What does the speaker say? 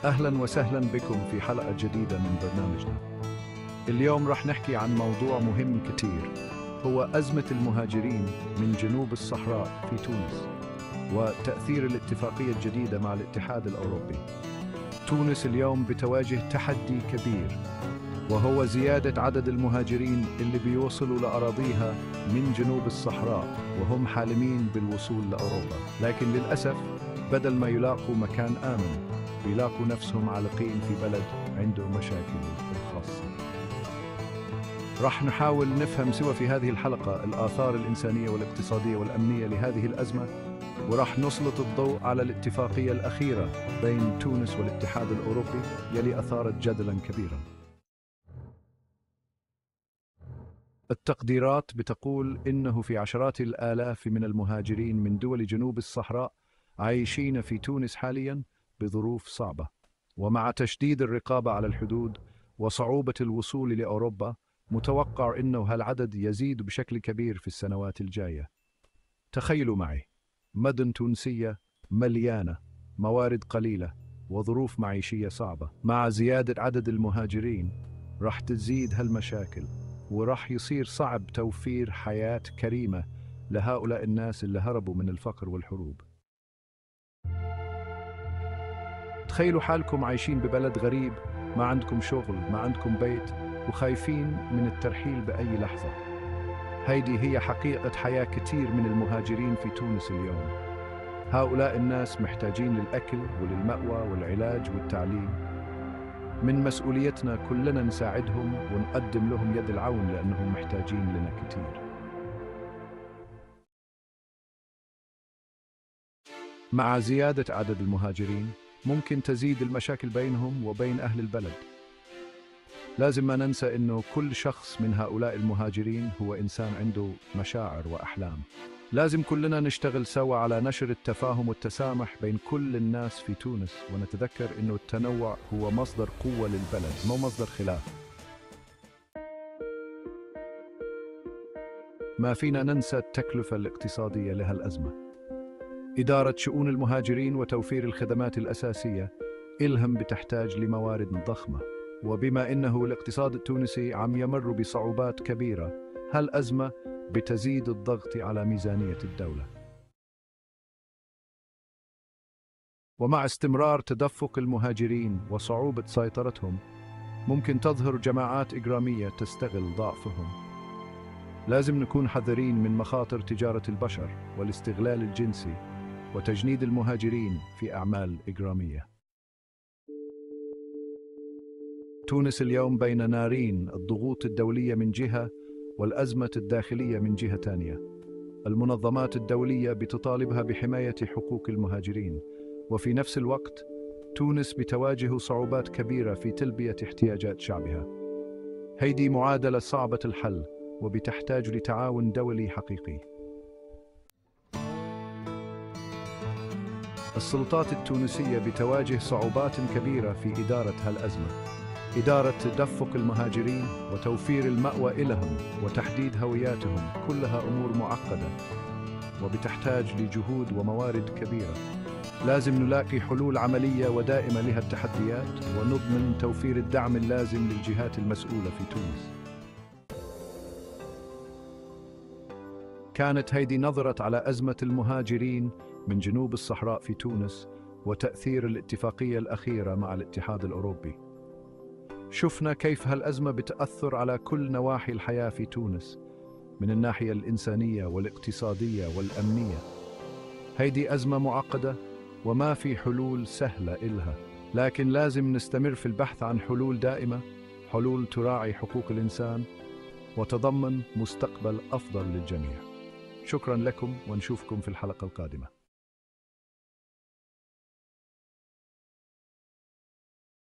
أهلا وسهلا بكم في حلقة جديدة من برنامجنا. اليوم رح نحكي عن موضوع مهم كتير، هو أزمة المهاجرين من جنوب الصحراء في تونس وتأثير الاتفاقية الجديدة مع الاتحاد الأوروبي. تونس اليوم بتواجه تحدي كبير، وهو زيادة عدد المهاجرين اللي بيوصلوا لأراضيها من جنوب الصحراء وهم حالمين بالوصول لأوروبا، لكن للأسف بدل ما يلاقوا مكان آمن بيلاقوا نفسهم عالقين في بلد عنده مشاكل الخاصة. رح نحاول نفهم سوا في هذه الحلقة الآثار الإنسانية والاقتصادية والأمنية لهذه الأزمة، ورح نسلط الضوء على الاتفاقية الأخيرة بين تونس والاتحاد الأوروبي يلي أثارت جدلاً كبيراً. التقديرات بتقول إنه في عشرات الآلاف من المهاجرين من دول جنوب الصحراء عايشين في تونس حالياً بظروف صعبة، ومع تشديد الرقابة على الحدود وصعوبة الوصول لأوروبا متوقع إنه هالعدد يزيد بشكل كبير في السنوات الجاية. تخيلوا معي مدن تونسية مليانة، موارد قليلة وظروف معيشية صعبة، مع زيادة عدد المهاجرين راح تزيد هالمشاكل، وراح يصير صعب توفير حياة كريمة لهؤلاء الناس اللي هربوا من الفقر والحروب. تخيلوا حالكم عايشين ببلد غريب، ما عندكم شغل، ما عندكم بيت، وخايفين من الترحيل بأي لحظة. هيدي هي حقيقة حياة كتير من المهاجرين في تونس اليوم. هؤلاء الناس محتاجين للأكل وللمأوى والعلاج والتعليم. من مسؤوليتنا كلنا نساعدهم ونقدم لهم يد العون لأنهم محتاجين لنا كتير. مع زيادة عدد المهاجرين ممكن تزيد المشاكل بينهم وبين أهل البلد. لازم ما ننسى إنه كل شخص من هؤلاء المهاجرين هو إنسان عنده مشاعر وأحلام. لازم كلنا نشتغل سوا على نشر التفاهم والتسامح بين كل الناس في تونس، ونتذكر إنه التنوع هو مصدر قوة للبلد مو مصدر خلاف. ما فينا ننسى التكلفة الاقتصادية لهالأزمة. إدارة شؤون المهاجرين وتوفير الخدمات الأساسية إلهم بتحتاج لموارد ضخمة، وبما إنه الاقتصاد التونسي عم يمر بصعوبات كبيرة، هالأزمة بتزيد الضغط على ميزانية الدولة. ومع استمرار تدفق المهاجرين وصعوبة سيطرتهم ممكن تظهر جماعات إجرامية تستغل ضعفهم. لازم نكون حذرين من مخاطر تجارة البشر والاستغلال الجنسي وتجنيد المهاجرين في أعمال إجرامية. تونس اليوم بين نارين، الضغوط الدولية من جهة والأزمة الداخلية من جهة تانية. المنظمات الدولية بتطالبها بحماية حقوق المهاجرين، وفي نفس الوقت تونس بتواجه صعوبات كبيرة في تلبية احتياجات شعبها. هيدي معادلة صعبة الحل وبتحتاج لتعاون دولي حقيقي. السلطات التونسية بتواجه صعوبات كبيرة في إدارة هالأزمة. إدارة تدفق المهاجرين وتوفير المأوى لهم وتحديد هوياتهم كلها أمور معقدة وبتحتاج لجهود وموارد كبيرة. لازم نلاقي حلول عملية ودائمة لها التحديات ونضمن توفير الدعم اللازم للجهات المسؤولة في تونس. كانت هيدي نظرة على أزمة المهاجرين من جنوب الصحراء في تونس وتأثير الاتفاقية الأخيرة مع الاتحاد الأوروبي. شفنا كيف هالأزمة بتأثر على كل نواحي الحياة في تونس، من الناحية الإنسانية والاقتصادية والأمنية. هيدي أزمة معقدة وما في حلول سهلة إلها، لكن لازم نستمر في البحث عن حلول دائمة، حلول تراعي حقوق الإنسان وتضمن مستقبل أفضل للجميع. شكراً لكم ونشوفكم في الحلقة القادمة.